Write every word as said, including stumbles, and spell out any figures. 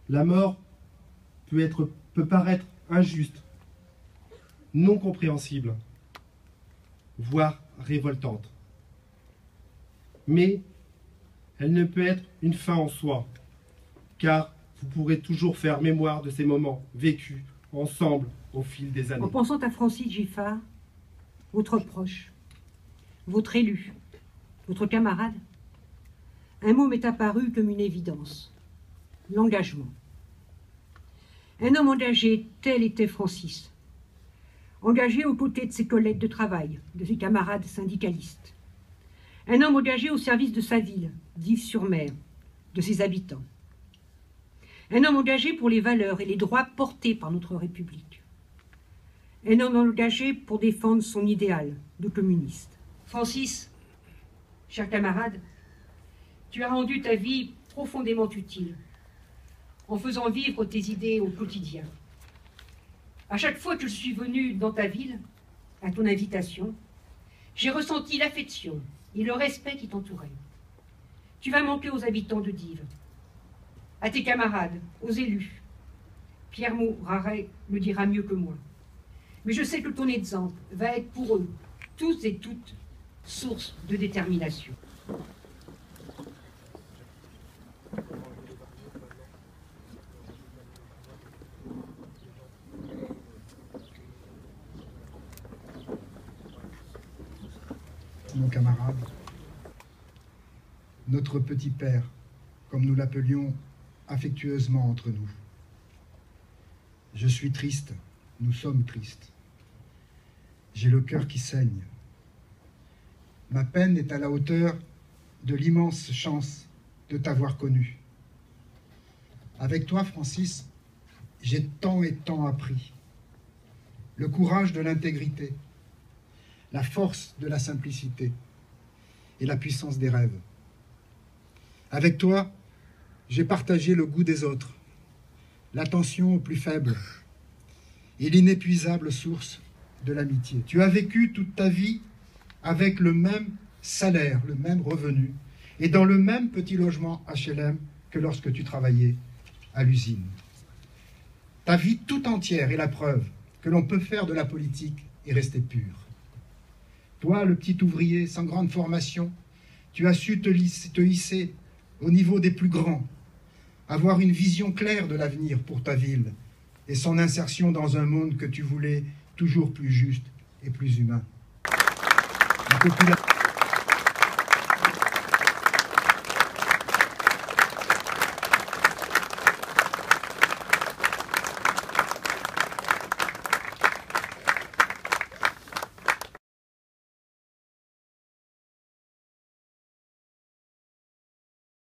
La mort peut, être, peut paraître injuste, non compréhensible, voire révoltante. Mais elle ne peut être une fin en soi, car vous pourrez toujours faire mémoire de ces moments vécus ensemble au fil des années. En pensant à Francis Giffard, votre proche, votre élu, votre camarade, un mot m'est apparu comme une évidence, l'engagement. Un homme engagé, tel était Francis, engagé aux côtés de ses collègues de travail, de ses camarades syndicalistes. Un homme engagé au service de sa ville, d'Yves-sur-Mer, de ses habitants. Un homme engagé pour les valeurs et les droits portés par notre République. Un homme engagé pour défendre son idéal de communiste. Francis, cher camarade, tu as rendu ta vie profondément utile en faisant vivre tes idées au quotidien. À chaque fois que je suis venu dans ta ville, à ton invitation, j'ai ressenti l'affection et le respect qui t'entouraient. Tu vas manquer aux habitants de Dives, à tes camarades, aux élus. Pierre Mouraret le dira mieux que moi. Mais je sais que ton exemple va être pour eux, tous et toutes, source de détermination. Mon camarade, notre petit père, comme nous l'appelions affectueusement entre nous. Je suis triste, nous sommes tristes. J'ai le cœur qui saigne. Ma peine est à la hauteur de l'immense chance de t'avoir connu. Avec toi, Francis, j'ai tant et tant appris. Le courage de l'intégrité, la force de la simplicité et la puissance des rêves. Avec toi, j'ai partagé le goût des autres, l'attention aux plus faibles et l'inépuisable source de l'amitié. Tu as vécu toute ta vie avec le même salaire, le même revenu, et dans le même petit logement H L M que lorsque tu travaillais à l'usine. Ta vie tout entière est la preuve que l'on peut faire de la politique et rester pur. Toi, le petit ouvrier sans grande formation, tu as su te, lisser, te hisser au niveau des plus grands, avoir une vision claire de l'avenir pour ta ville et son insertion dans un monde que tu voulais toujours plus juste et plus humain. La population